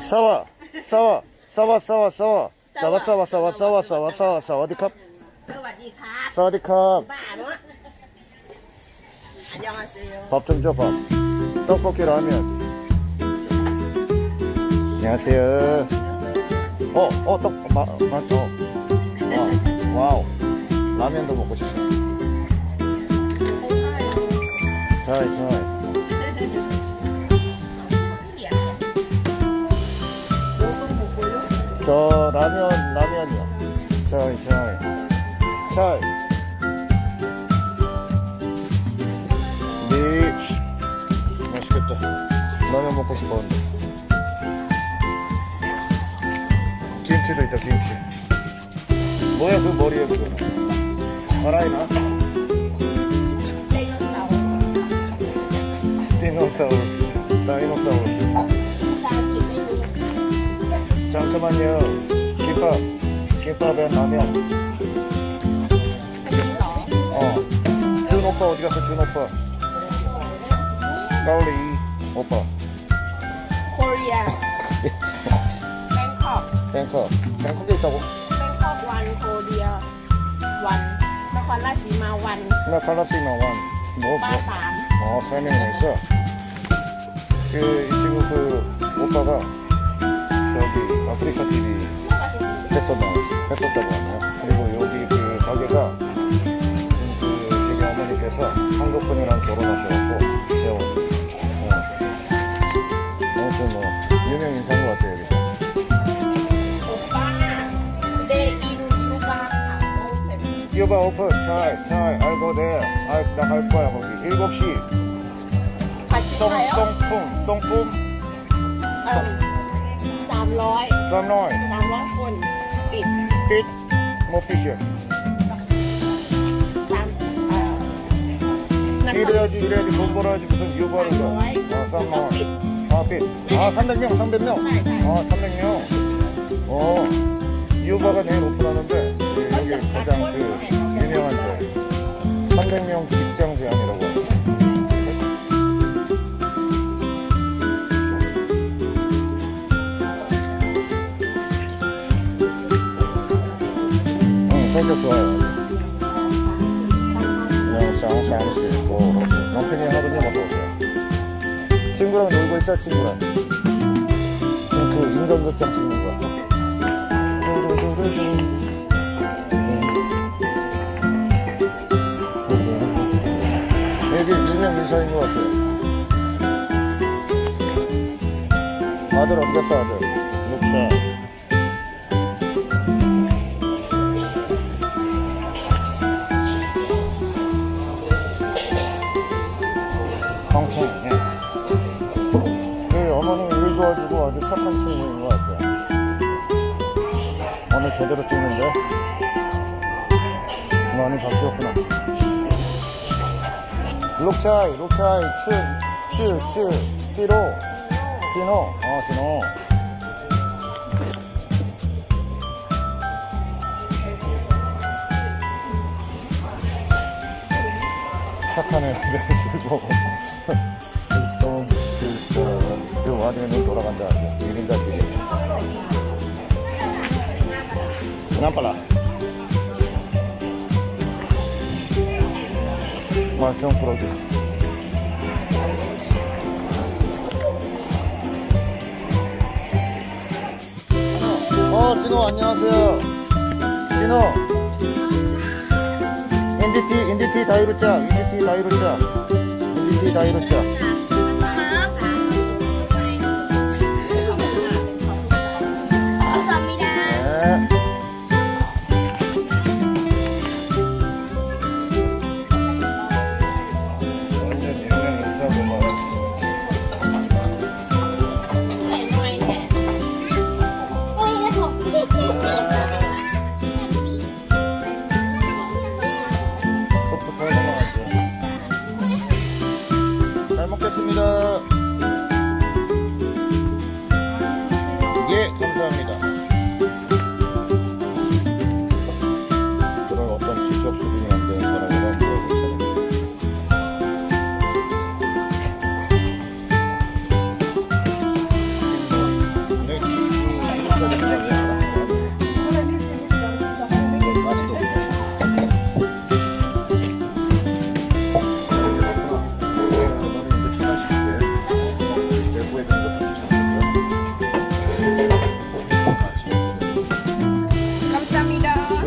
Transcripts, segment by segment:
싸워 싸워 싸워 싸워 싸워 싸워 싸워 싸워 싸워 싸워 싸워 사와디캅 사와디캅 밥 좀 줘 밥 떡볶이 라면 안녕하세요 와우 라면도 먹고 싶어 잘 저 라면이요. 잘. 네. 맛있겠다. 라면 먹고 싶었는데. 김치도 있다, 김치. 뭐야, 그 머리에 그거는. 알아이나? 다이노사우루스. 잠깐만요. 김밥에 라면. 준 오빠 어디 갔어? 준 오빠. 가오리 오빠. 코리아. 뱅콕에 있다고? 뱅콕 원 코리아 원. 나카라시마 원. 나카라시마 원. 뭐? 빠삼. 3명이나 있어. 이 친구 그 오빠가 저기 아프리카 TV 했었다고 하네요. 그리고 여기 그 가게가 그 저기 어머니께서 한국 분이랑 결혼하셔갖고 세운 아무튼 뭐 유명 인사인 것 같아요 여기서. 오빠 내 유바 유바 오픈 잘 알고 돼. 나 갈 거야 거기 7시 같이 가요? 똥품 300 คน ปิด 뭐 피시야 이래야지 돈 벌어야지 무슨 유바를 가. 300명 300명 유바가 내일 오픈하는데 여기 가장 그 유명한 데 300명 직장 제한이라고 하죠. 성격 좋아요. 그냥 쌍수 있고 남편이 하루님 어서오세요. 친구랑 놀고 있어 친구랑. 그 인간극장 찍는 거 같아. 여기 유명 인사인 것 같아요. 아들 어디 갔어 아들. 룩샤. 어머니 일 도와주고 아주 착한 친구인 것 같아요. 오늘 제대로 찍는데 많이 바뀌었구나. 룩차이 찌로 진호. 착한 애들 실고 그 와중에는 돌아간다 하죠. 지린다 지린. 그냥 빨라. 마시온 프로듀. 진호 안녕하세요. 진호. 인디티 다이루짜.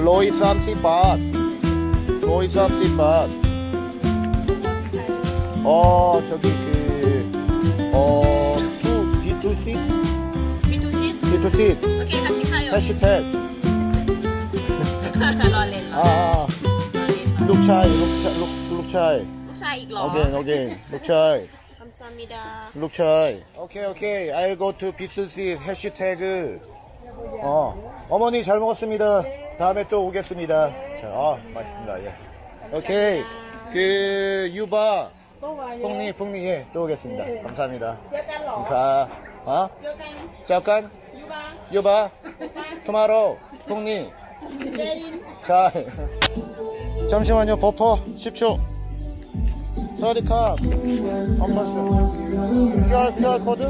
로이 30밭. 로이 30밭. 저기 B2C? B2C? 오케이, 같이 가요. 해시태그. 롤린. 룩차이. ลูกชายอีกเหรอ Again. 룩차이. 감사합니다. 룩차이. 오케이. I'll go to B2C 해시태그. 어머니 잘 먹었습니다. 다음에 또 오겠습니다. 자, 맛있습니다. 예. 오케이. 유바. 뽕니, 예, 또 오겠습니다. 감사합니다. เจอกันเหรอ 자, เจอกัน 잠깐. ยูบา 유바. 토마로. 뽕니. เจยิน 자, 잠시만요. 버퍼 10초. 사와디카. 언박스. QR 코드?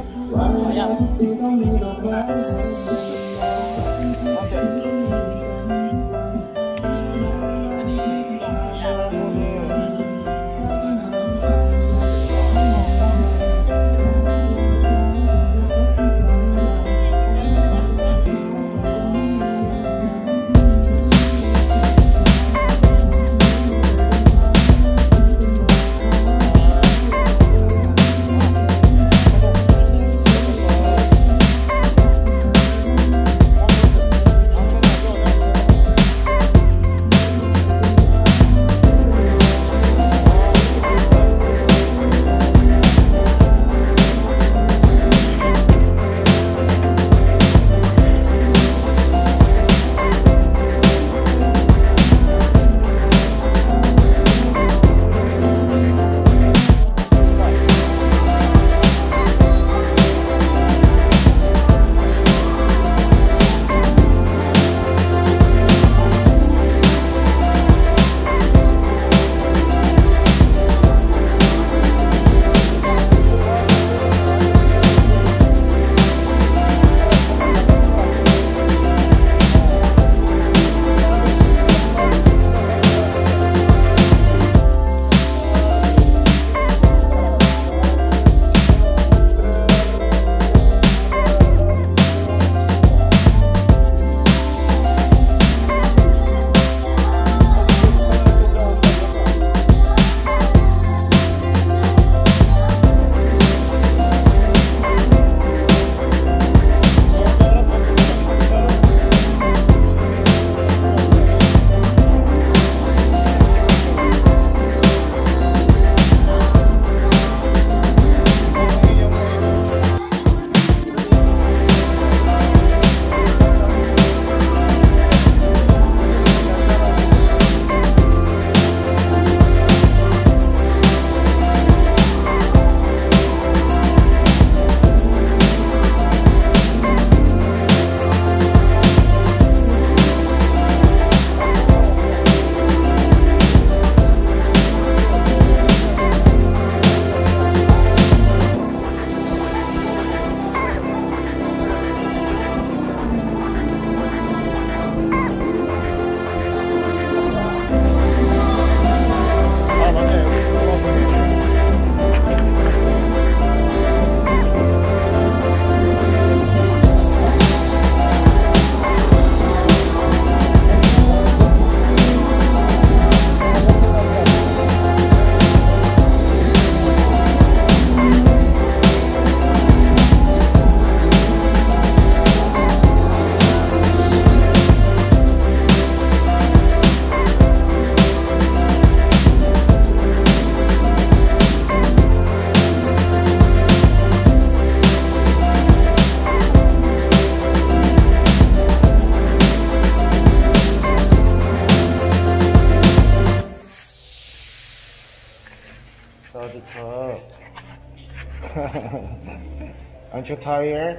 Aren't you tired?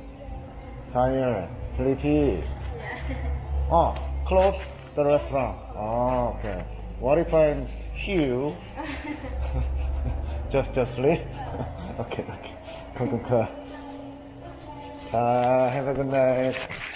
Tired? Sleepy? Close the restaurant. Okay. What if I'm here? just sleep? Okay. Go. Have a good night.